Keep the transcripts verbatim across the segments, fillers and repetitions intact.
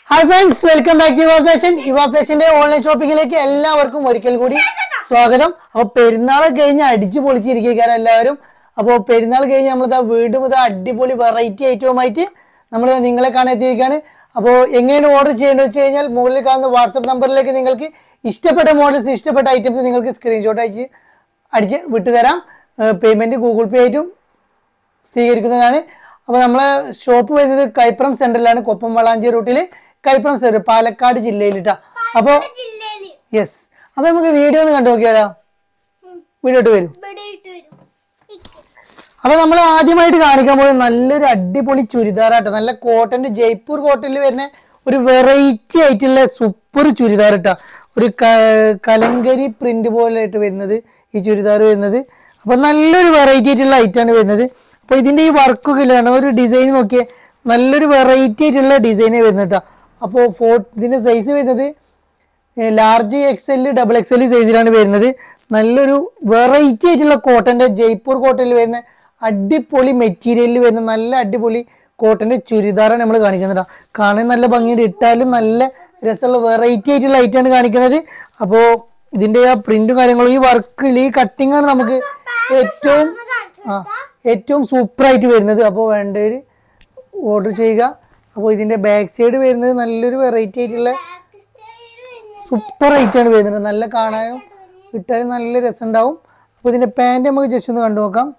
Hi friends, welcome back to Eva Fashion. Eva Fashion online shopping like എല്ലാവർക്കും ഒരിക്കൽ കൂടി സ്വാഗതം. അപ്പോൾ പെരുന്നാൾ കഴിഞ്ഞ് അടിച്ചു പൊളിച്ചിരിക്കുകയാണ് എല്ലാവരും. അപ്പോൾ പെരുന്നാൾ കഴിഞ്ഞ് നമ്മൾ ദാ വീണ്ടും ദാ അടിപൊളി വെറൈറ്റി ഐറ്റവുമായിട്ട് നമ്മൾ നിങ്ങളെ കാണാൻ എത്തിയിരിക്കുകയാണ്. അപ്പോൾ എങ്ങനെയാണ് ഓർഡർ ചെയ്യേണ്ടത് വെച്ച് കഴിഞ്ഞാൽ മുകളിൽ കാണുന്ന വാട്സ്ആപ്പ് നമ്പറിലേക്ക് നിങ്ങൾക്ക് ഇഷ്ടപ്പെട്ട മോഡൽസ് ഇഷ്ടപ്പെട്ട ഐറ്റംസ് നിങ്ങൾക്ക് സ്ക്രീൻഷോട്ട് അയച്ച് അടിച്ച് വിട്ടുതരാം. പേയ്മെന്റ് ഗൂഗിൾ പേ ആയിട്ടും സ്വീകരിക്കുന്നതാണ്. അപ്പോൾ നമ്മളെ ഷോപ്പ് വരുന്നത് കൈപ്പുറം സെന്ററിലാണ്, കൊപ്പം വളാഞ്ചേരി റൂട്ടിൽ കൈപ്പുറം സെന്റർ, പാലക്കാട് ജില്ലയിലിട്ടാ. അപ്പോൾ യെസ്, അപ്പൊ നമുക്ക് വീഡിയോ ഒന്ന് കണ്ടു നോക്കിയാലോ? വീഡിയോ ഇട്ട് വരും. അപ്പൊ നമ്മൾ ആദ്യമായിട്ട് കാണിക്കാൻ പോകുന്നത് നല്ലൊരു അടിപൊളി ചുരിദാറാട്ടോ. നല്ല കോട്ടന്റെ ജയ്പൂർ കോട്ടണിൽ വരുന്ന ഒരു വെറൈറ്റി ആയിട്ടുള്ള സൂപ്പർ ചുരിദാർ ഇട്ടാ. ഒരു കലങ്കരി പ്രിന്റ് പോലെ ആയിട്ട് വരുന്നത് ഈ ചുരിദാർ വരുന്നത്. അപ്പൊ നല്ലൊരു വെറൈറ്റി ആയിട്ടുള്ള ഐറ്റാണ് വരുന്നത്. അപ്പൊ ഇതിന്റെ ഈ വർക്കൊക്കെ ഇല്ലാണ് ഒരു ഡിസൈൻ നോക്കിയേ, നല്ലൊരു വെറൈറ്റി ആയിട്ടുള്ള ഡിസൈനേ വരുന്നത്. അപ്പോൾ ഫോ ഇതിന്റെ സൈസ് വരുന്നത് large X L double X L സൈസിലാണ് വരുന്നത്. നല്ലൊരു വെറൈറ്റി ആയിട്ടുള്ള കോട്ടന്റെ ജയ്പൂർ കോട്ടണിൽ വരുന്ന അടിപൊളി മെറ്റീരിയലിൽ വരുന്ന നല്ല അടിപൊളി കോട്ടന്റെ ചുരിദാറാണ് നമ്മൾ കാണിക്കുന്നത്. കാണാൻ നല്ല ഭംഗിയുണ്ട്, ഇട്ടാലും നല്ല രസമുള്ള വെറൈറ്റി ആയിട്ടുള്ള ഐറ്റാണ് കാണിക്കുന്നത്. അപ്പോൾ ഇതിന്റെ ആ പ്രിന്റും കാര്യങ്ങളും ഈ വർക്കിൽ ഈ കട്ടിംഗ് ആണ് നമുക്ക് ഏറ്റവും ആ ഏറ്റവും സൂപ്പറായിട്ട് വരുന്നത്. അപ്പോൾ വേണ്ടവര് ഓർഡർ ചെയ്യുക. അപ്പോൾ ഇതിന്റെ ബാക്ക് സൈഡ് വരുന്നത് നല്ലൊരു വെറൈറ്റി ആയിട്ടുള്ള സൂപ്പർ ഐറ്റാണ് വരുന്നത്. നല്ല കാണാനും ഇട്ടാലും നല്ല രസം ഉണ്ടാവും. അപ്പോൾ ഇതിന്റെ പാൻറ് നമുക്ക് ജസ്റ്റ് ഒന്ന് കണ്ടു നോക്കാം.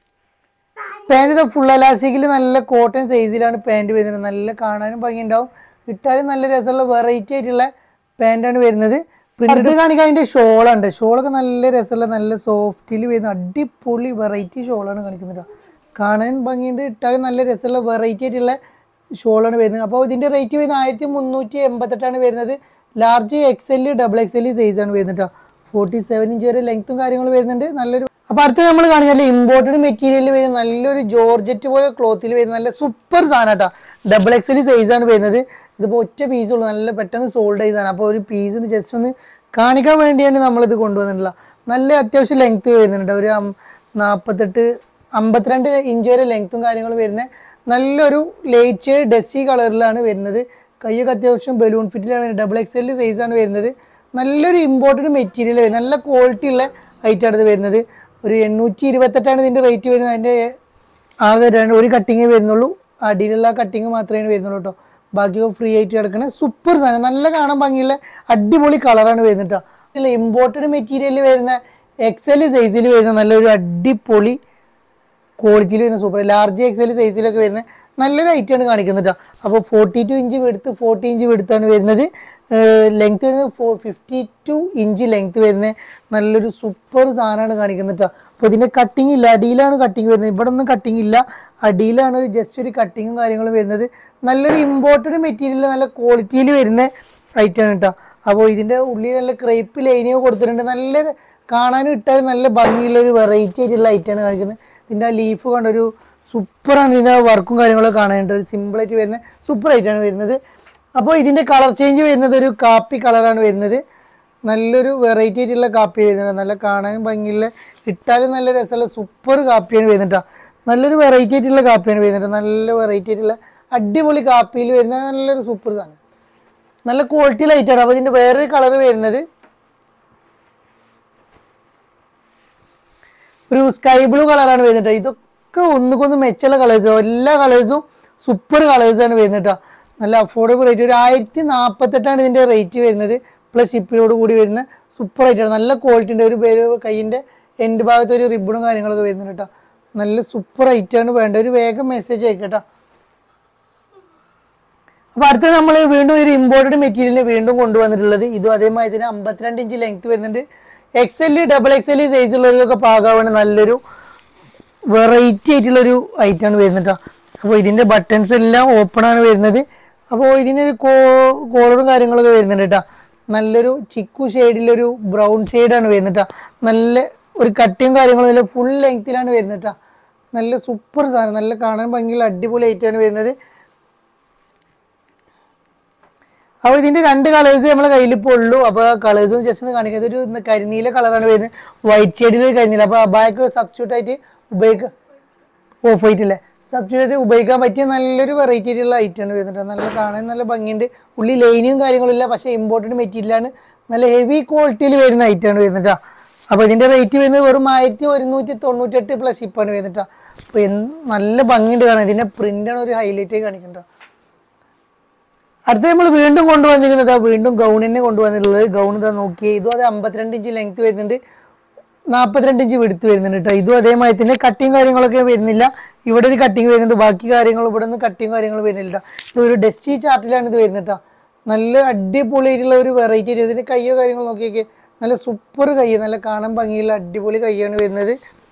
പാൻറ് ഇത് ഫുൾ എലാസ്റ്റിക്കിൽ നല്ല കോട്ടൺ സൈസിലാണ് പാൻറ് വരുന്നത്. നല്ല കാണാനും ഭംഗി ഉണ്ടാവും, ഇട്ടാലും നല്ല രസമുള്ള വെറൈറ്റി ആയിട്ടുള്ള പാൻറ്റാണ് വരുന്നത്. പ്രിന്റ് കാണിക്കാൻ അതിന്റെ ഷോളുണ്ട്. ഷോളൊക്കെ നല്ല രസമുള്ള നല്ല സോഫ്റ്റിൽ വരുന്ന അടിപൊളി വെറൈറ്റി ഷോളാണ് കാണിക്കുന്നത്. കാണാൻ ഭംഗിയുണ്ട്, ഇട്ടാലും നല്ല രസമുള്ള വെറൈറ്റി ആയിട്ടുള്ള ഷോളാണ് വരുന്നത്. അപ്പോൾ ഇതിന്റെ റേറ്റ് വരുന്നത് ആയിരത്തി മുന്നൂറ്റി എൺപത്തെട്ടാണ് വരുന്നത്. Large X L double X L സൈസാണ് വരുന്നത്. ഫോർട്ടി സെവൻ ഇഞ്ച് വരെ ലെങ്ത്തും കാര്യങ്ങളും വരുന്നുണ്ട്. നല്ലൊരു അപ്പൊ അടുത്ത് നമ്മൾ കാണിച്ചാൽ ഇമ്പോർട്ടഡ് മെറ്റീരിയൽ വരുന്ന നല്ലൊരു ജോർജറ്റ് പോലെ ക്ലോത്തിൽ വരുന്ന നല്ല സൂപ്പർ സാധനം കേട്ടോ. ഡബിൾ എക്സ് എൽ സൈസാണ് വരുന്നത്. ഇതിപ്പോൾ ഒറ്റ പീസുള്ളൂ, നല്ല പെട്ടെന്ന് സോൾഡ് ചെയ്താണ്. അപ്പോൾ ഒരു പീസിന് ജസ്റ്റ് ഒന്ന് കാണിക്കാൻ വേണ്ടിയാണ് നമ്മളിത് കൊണ്ടുവന്നിട്ടുള്ള. നല്ല അത്യാവശ്യം ലെങ്ത്ത് വരുന്നുണ്ട്. ഒരു നാൽപ്പത്തെട്ട് അമ്പത്തിരണ്ട് ഇഞ്ച് വരെ ലെങ്ത്തും കാര്യങ്ങളും വരുന്ന നല്ലൊരു ലൈറ്റ് ഡസ്റ്റി കളറിലാണ് വരുന്നത്. കയ്യൊക്കെ അത്യാവശ്യം ബലൂൺ ഫിറ്റിലാണ്. ഡബിൾ എക്സ് എൽ സൈസാണ് വരുന്നത്. നല്ലൊരു ഇമ്പോർട്ടഡ് മെറ്റീരിയൽ വരുന്നത്, നല്ല ക്വാളിറ്റി ഉള്ള ഐറ്റാണ് ഇത് വരുന്നത്. ഒരു എണ്ണൂറ്റി ഇരുപത്തെട്ടാണ് ഇതിൻ്റെ റേറ്റ് വരുന്നത്. അതിൻ്റെ ആകെ രണ്ട് ഒരു കട്ടിങ്ങേ വരുന്നുള്ളൂ, അടിയിലുള്ള കട്ടിങ് മാത്രമേ വരുന്നുള്ളൂ കേട്ടോ. ബാക്കിയൊക്കെ ഫ്രീ ആയിട്ട് കിടക്കണ സൂപ്പർ സാധനം, നല്ല കാണാൻ ഭംഗിയുള്ള അടിപൊളി കളറാണ് വരുന്നത് കേട്ടോ. ഇല്ല ഇമ്പോർട്ടഡ് മെറ്റീരിയൽ വരുന്ന എക്സ് എൽ സൈസിൽ വരുന്ന നല്ലൊരു അടിപൊളി ക്വാളിറ്റിയിൽ വരുന്ന സൂപ്പർ ലാർജ് എക്സ് എൽ സൈസിലൊക്കെ വരുന്ന നല്ലൊരു ഐറ്റാണ് കാണിക്കുന്നത് കേട്ടോ. അപ്പോൾ ഫോർട്ടി ടു ഇഞ്ച് വെടുത്ത് ഫോർട്ടി ഇഞ്ച് വെടുത്താണ് വരുന്നത്. ലെങ്ത് വരുന്നത് ഫോ ഫിഫ്റ്റി ടു ഇഞ്ച് ലെങ്ത് വരുന്ന നല്ലൊരു സൂപ്പർ സാധനമാണ് കാണിക്കുന്നത് കേട്ടോ. അപ്പോൾ ഇതിൻ്റെ കട്ടിങ് ഇല്ല, അടിയിലാണ് കട്ടിങ് വരുന്നത്. ഇവിടെ ഒന്നും കട്ടിങ് ഇല്ല, അടിയിലാണ് ഒരു ജസ്റ്റ് ഒരു കട്ടിങ്ങും കാര്യങ്ങളും വരുന്നത്. നല്ലൊരു ഇമ്പോർട്ടഡ് മെറ്റീരിയൽ നല്ല ക്വാളിറ്റിയിൽ വരുന്ന ഐറ്റാണ് കേട്ടോ. അപ്പോൾ ഇതിൻ്റെ ഉള്ളിൽ നല്ല ക്രേപ്പ് ലൈനിയോ കൊടുത്തിട്ടുണ്ട്. നല്ല കാണാനും ഇട്ടാൽ നല്ല ഭംഗിയുള്ള ഒരു വെറൈറ്റി ആയിട്ടുള്ള ഐറ്റാണ് കാണിക്കുന്നത്. ഇതിൻ്റെ ആ ലീഫ് കണ്ടൊരു സൂപ്പറാണ്. ഇതിൻ്റെ വർക്കും കാര്യങ്ങളൊക്കെ കാണാനുണ്ട്. ഒരു സിമ്പിളായിട്ട് വരുന്ന സൂപ്പർ ആയിട്ടാണ് വരുന്നത്. അപ്പോൾ ഇതിൻ്റെ കളർ ചേഞ്ച് വരുന്നത് ഒരു കാപ്പി കളറാണ് വരുന്നത്. നല്ലൊരു വെറൈറ്റി ആയിട്ടുള്ള കാപ്പി വരുന്നുണ്ട്. നല്ല കാണാനും ഭംഗിയുള്ള ഇട്ടാലും നല്ല രസമുള്ള സൂപ്പർ കാപ്പിയാണ് വരുന്നത്. നല്ലൊരു വെറൈറ്റി ആയിട്ടുള്ള കാപ്പിയാണ് വരുന്നത്. നല്ല വെറൈറ്റി ആയിട്ടുള്ള അടിപൊളി കാപ്പിയിൽ വരുന്ന നല്ലൊരു സൂപ്പർ സാധനം, നല്ല ക്വാളിറ്റി ലൈറ്റാണ്. അപ്പോൾ ഇതിൻ്റെ വേറൊരു കളർ വരുന്നത് ഒരു സ്കൈ ബ്ലൂ കളറാണ് വരുന്നത്. ഇതൊക്കെ ഒന്നുകൊന്ന് മെച്ചുള്ള കളേഴ്സ്, എല്ലാ കളേഴ്സും സൂപ്പർ കളേഴ്സാണ് വരുന്നത്. നല്ല അഫോർഡബിൾ റേറ്റ്. ഒരു ആയിരത്തി നാൽപ്പത്തെട്ടാണ് ഇതിൻ്റെ റേറ്റ് വരുന്നത്. പ്ലസ് ഷിപ്പിനോട് കൂടി വരുന്ന സൂപ്പർ ആയിട്ടാണ്. നല്ല ക്വാളിറ്റി ഉണ്ട്. ഒരു പേര് കയ്യിൻ്റെ എൻഡ് ഭാഗത്ത് ഒരു റിബണും കാര്യങ്ങളൊക്കെ വരുന്നുണ്ട് കേട്ടോ. നല്ല സൂപ്പർ ഐറ്റാണ്. വേണ്ട ഒരു വേഗം മെസ്സേജ് അയക്കട്ടോ. അപ്പോൾ അടുത്ത നമ്മൾ വീണ്ടും ഒരു ഇമ്പോർട്ടഡ് മെറ്റീരിയൽ വീണ്ടും കൊണ്ടുവന്നിട്ടുള്ളത്. ഇതും അതേമാതിരി തന്നെ അമ്പത്തിരണ്ട് ഇഞ്ച് ലെങ്ത് വരുന്നുണ്ട്. X L double X L സൈസുള്ളവരൊക്കെ പാകാവാണ് നല്ലൊരു വെറൈറ്റി ആയിട്ടുള്ളൊരു ഐറ്റാണ് വരുന്നത് കേട്ടോ. അപ്പോൾ ഇതിൻ്റെ ബട്ടൺസ് എല്ലാം ഓപ്പൺ ആണ് വരുന്നത്. അപ്പോൾ ഇതിനൊരു കോ കോളറും കാര്യങ്ങളൊക്കെ വരുന്നുണ്ട് കേട്ടോ. നല്ലൊരു ചിക്കു ഷെയ്ഡിലൊരു ബ്രൗൺ ഷെയ്ഡാണ് വരുന്നത് കേട്ടോ. നല്ല ഒരു കട്ടിയും കാര്യങ്ങളും ഇല്ല, ഫുൾ ലെങ്ത്തിലാണ് വരുന്നത് കേട്ടോ. നല്ല സൂപ്പർ സാധനം, നല്ല കാണാൻ ഭംഗിയുള്ള അടിപൊളി ഐറ്റാണ് വരുന്നത്. അപ്പോൾ ഇതിൻ്റെ രണ്ട് കളേഴ്സ് നമ്മളെ കയ്യിൽ ഇപ്പോൾ ഉള്ളൂ. അപ്പോൾ കളേഴ്സും ജസ്റ്റ് ഒന്ന് കാണിക്കുന്നത് ഒരു കരിനീല കളറാണ് വരുന്നത്, വൈറ്റ് ഷെയ്ഡിൽ ഒരു കരിനീല. അപ്പോൾ അബായൊക്കെ സബ്സ്റ്റിറ്റ്യൂട്ട് ആയിട്ട് ഉപയോഗിക്കുക. ഓഫ് വൈറ്റ് അല്ലേ, സബ്സ്റ്റിറ്റ്യൂട്ട് ഉപയോഗിക്കാൻ പറ്റിയ നല്ലൊരു വെറൈറ്റി ആയിട്ടുള്ള ഐറ്റമാണ് വരുന്നുണ്ട്. നല്ല കാണാൻ നല്ല ഭംഗിയുണ്ട്. ഉള്ളി ലൈനിയും കാര്യങ്ങളില്ല, പക്ഷേ ഇമ്പോർട്ടഡ് മെറ്റീരിയലാണ്. നല്ല ഹെവി ക്വാളിറ്റിയിൽ വരുന്ന ഐറ്റമാണ് വരുന്നുട്ടാ. അപ്പോൾ ഇതിൻ്റെ റേറ്റ് വരുന്നത് വെറും ആയിരത്തി ഒരുന്നൂറ്റി തൊണ്ണൂറ്റെട്ട് പ്ലസ് ഷിപ്പാണ് വരുന്നുട്ടാ. അപ്പോൾ നല്ല ഭംഗിയുണ്ട് കാണാൻ. ഇതിൻ്റെ പ്രിൻ്റാണ് ഒരു ഹൈലൈറ്റ് കാണിക്കുന്നത്. അടുത്ത നമ്മൾ വീണ്ടും കൊണ്ടുവന്നിരിക്കുന്നത് വീണ്ടും ഗൗണിനെ കൊണ്ടുവന്നിട്ടുള്ളത്. ഗൗൺ ഇതാ നോക്കിയേ, ഇതും അത് അമ്പത്തിരണ്ട് ഇഞ്ച് ലെങ്ത് വരുന്നുണ്ട്, നാൽപ്പത്തിരണ്ട് ഇഞ്ച് വിടുത്ത് വരുന്നുണ്ട് കേട്ടോ. ഇതും അതേമാതിരി തന്നെ കട്ടിങ് കാര്യങ്ങളൊക്കെ വരുന്നില്ല. ഇവിടെ ഒരു കട്ടിങ് വരുന്നുണ്ട്, ബാക്കി കാര്യങ്ങൾ ഇവിടെ നിന്ന് കട്ടിങ് കാര്യങ്ങൾ വരുന്നില്ല. ഇത് ഒരു ഡസ്റ്റി ചാർട്ടിലാണ് ഇത് വരുന്നത് കേട്ടോ. നല്ല അടിപൊളിയായിട്ടുള്ള ഒരു വെറൈറ്റി ആയിട്ട് ഇതിൻ്റെ കയ്യോ കാര്യങ്ങൾ നോക്കിയൊക്കെ നല്ല സൂപ്പർ കൈ, നല്ല കാണാൻ ഭംഗിയുള്ള അടിപൊളി കൈയാണ് വരുന്നത്.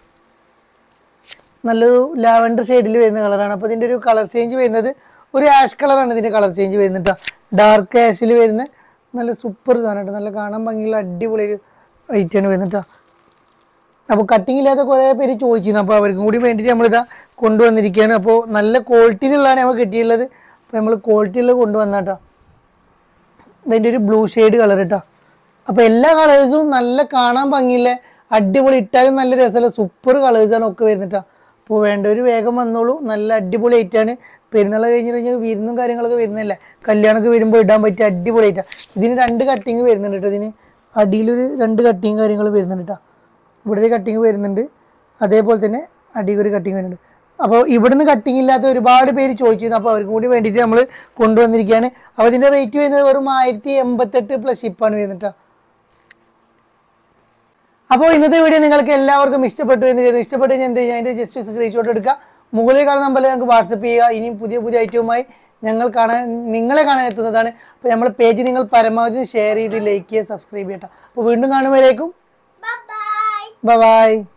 നല്ലൊരു ലാവൻഡർ ഷെയ്ഡിൽ വരുന്ന കളറാണ്. അപ്പോൾ ഇതിൻ്റെ ഒരു കളർ ചേഞ്ച് വരുന്നത് ഒരു ആഷ് കളറാണ് ഇതിൻ്റെ കളർ ചേഞ്ച് വരുന്നത് കേട്ടോ. ഡാർക്ക് ആഷിൽ വരുന്ന നല്ല സൂപ്പർ സാധനം കേട്ടോ. നല്ല കാണാൻ ഭംഗിയുള്ള അടിപൊളി ഒരു ഐറ്റാണ് വരുന്നത് കേട്ടോ. അപ്പോൾ കട്ടിങ് ഇല്ലാത്ത കുറേ പേര് ചോദിച്ചിരുന്നു, അപ്പോൾ അവർക്കും കൂടി വേണ്ടിയിട്ട് നമ്മളിതാ കൊണ്ടുവന്നിരിക്കുകയാണ്. അപ്പോൾ നല്ല ക്വാളിറ്റിയിലുള്ളതാണ് നമുക്ക് കിട്ടിയുള്ളത്. അപ്പോൾ നമ്മൾ ക്വാളിറ്റിയിൽ കൊണ്ടുവന്നാട്ടോ. ഇതിൻ്റെ ഒരു ബ്ലൂ ഷെയ്ഡ് കളർ കേട്ടോ. അപ്പോൾ എല്ലാ കളേഴ്സും നല്ല കാണാൻ ഭംഗിയില്ല, അടിപൊളി, ഇട്ടാലും നല്ല രസമുള്ള സൂപ്പർ കളേഴ്സാണ് ഒക്കെ വരുന്നിട്ടാ. അപ്പോൾ വേണ്ടവർ വേഗം വന്നോളൂ. നല്ല അടിപൊളി ഐറ്റാണ്. പെരുന്നാൾ കഴിഞ്ഞ് കഴിഞ്ഞാൽ വിരുന്നും കാര്യങ്ങളൊക്കെ വരുന്നില്ല, കല്യാണമൊക്കെ വരുമ്പോൾ ഇടാൻ പറ്റിയ അടിപൊളി ഐറ്റാണ്. ഇതിന് രണ്ട് കട്ടിങ് വരുന്നുണ്ട് കേട്ടോ. ഇതിന് അടിയിലൊരു രണ്ട് കട്ടിങ് കാര്യങ്ങൾ വരുന്നുണ്ട് കേട്ടോ. ഇവിടെ ഒരു കട്ടിങ് വരുന്നുണ്ട്, അതേപോലെ തന്നെ അടിയിൽ ഒരു കട്ടിങ് വരുന്നുണ്ട്. അപ്പോൾ ഇവിടുന്ന് കട്ടിങ് ഇല്ലാത്ത ഒരുപാട് പേര് ചോദിച്ചിരുന്നു, അപ്പോൾ അവർക്കും കൂടി വേണ്ടിയിട്ട് നമ്മൾ കൊണ്ടുവന്നിരിക്കുകയാണ്. അപ്പോൾ ഇതിൻ്റെ റേറ്റ് വരുന്നത് വെറും ആയിരത്തി എൺപത്തെട്ട് പ്ലസ് ഷിപ്പാണ് വരുന്നിട്ടാ. അപ്പോൾ ഇന്നത്തെ വീഡിയോ നിങ്ങൾക്ക് എല്ലാവർക്കും ഇഷ്ടപ്പെട്ടു എന്ന് കരുതുന്നു. ഇഷ്ടപ്പെട്ടു കഴിഞ്ഞാൽ എന്ത് ചെയ്യുക, അതിൻ്റെ ജസ്റ്റ് സ്ക്രീൻഷോട്ട് എടുക്കുക, മുകളിൽ കാണുന്ന നമ്പറിൽ ഞങ്ങൾക്ക് വാട്സപ്പ് ചെയ്യുക. ഇനിയും പുതിയ പുതിയ ഐറ്റവുമായി ഞങ്ങൾ കാണാൻ നിങ്ങളെ കാണാൻ എത്തുന്നതാണ്. അപ്പോൾ നമ്മുടെ പേജ് നിങ്ങൾ പരമാവധി ഷെയർ ചെയ്ത് ലൈക്ക് ചെയ്യുക, സബ്സ്ക്രൈബ് ചെയ്യട്ടെ. അപ്പോൾ വീണ്ടും കാണുമ്പോഴേക്കും ബൈ ബൈ.